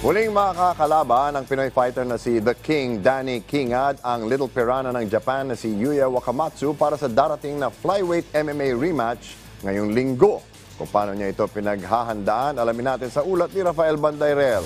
Muling makakalaban ang Pinoy fighter na si The King Danny Kingad ang Little Piranha ng Japan na si Yuya Wakamatsu para sa darating na flyweight MMA rematch ngayong linggo. Kung paano niya ito pinaghahandaan, alamin natin sa ulat ni Rafael Bandayrel.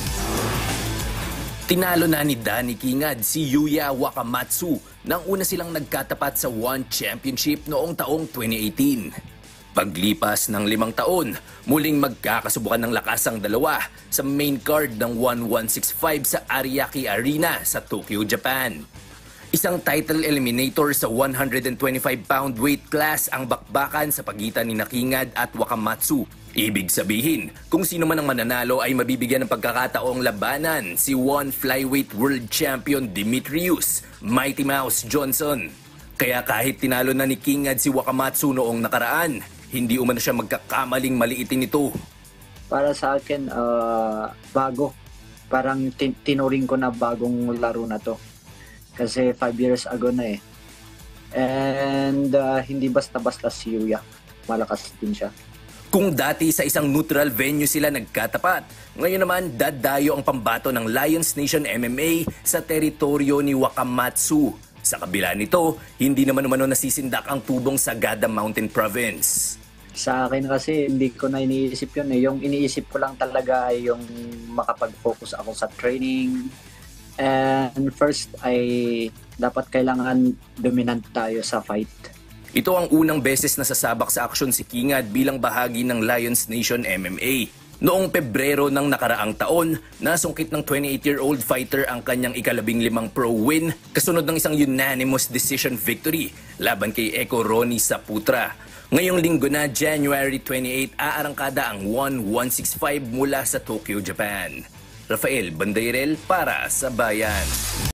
Tinalo na ni Danny Kingad si Yuya Wakamatsu nang una silang nagkatapat sa One Championship noong taong 2018. Paglipas ng 5 taon, muling magkakasubukan ng lakas ang dalawa sa main card ng 1165 sa Ariake Arena sa Tokyo, Japan. Isang title eliminator sa 125-pound weight class ang bakbakan sa pagitan ni Kingad at Wakamatsu. Ibig sabihin, kung sino man ang mananalo ay mabibigyan ng pagkakataong labanan si One Flyweight World Champion Demetrius Mighty Mouse Johnson. Kaya kahit tinalo na ni Kingad si Wakamatsu noong nakaraan, hindi umano siya magkakamaling maliitin ito. Para sa akin, bago. Parang tinuring ko na bagong laro na to. Kasi 5 years ago na eh. And hindi basta-basta si Yuya. Malakas din siya. Kung dati sa isang neutral venue sila nagkatapat, ngayon naman dadayo ang pambato ng Lions Nation MMA sa teritoryo ni Wakamatsu. Sa kabila nito, hindi naman umano nasisindak ang tubong sa Gada Mountain Province. Sa akin kasi hindi ko na iniisip yun eh. Yung iniisip ko lang talaga ay yung makapag-focus ako sa training. And first ay dapat kailangan dominant tayo sa fight. Ito ang unang beses na sasabak sa aksyon si Kingad bilang bahagi ng Lions Nation MMA. Noong Pebrero ng nakaraang taon, nasungkit ng 28-year-old fighter ang kanyang ika-15 pro win kasunod ng isang unanimous decision victory laban kay Eko Ronnie Saputra. Ngayong linggo na, January 28, aarangkada ang 1165 mula sa Tokyo, Japan. Rafael Bandayrel para sa Bayan.